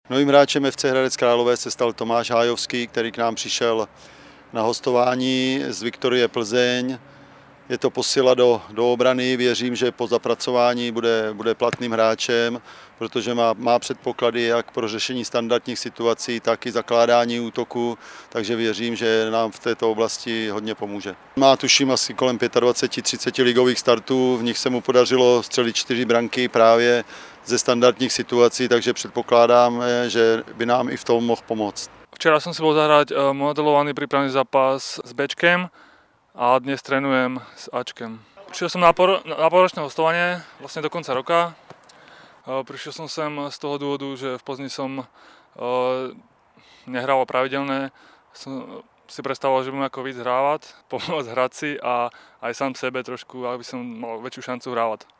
Novým hráčem FC Hradec Králové se stal Tomáš Hájovský, který k nám přišel na hostování z Viktorie Plzeň. Je to posila do obrany, věřím, že po zapracování bude platným hráčem, protože má předpoklady jak pro řešení standardních situací, tak i zakládání útoku, takže věřím, že nám v této oblasti hodně pomůže. Má tuším asi kolem 25-30 ligových startů, v nich se mu podařilo střelit 4 branky právě ze standardních situací, takže předpokládám, že by nám i v tom mohl pomoct. Včera som si bol zahrať modelovaný prípravný zápas s Bčkem a dnes trénujem s Ačkem. Prišiel som na pôročné hostovanie vlastne do konca roka. Prišiel som sem z toho dôvodu, že v Plzni som nehral pravidelne. Som si predstavoval, že budem ako víc hrávať, pomôcť hrať si a aj sám sebe trošku, aby som mal väčšiu šancu hrávať.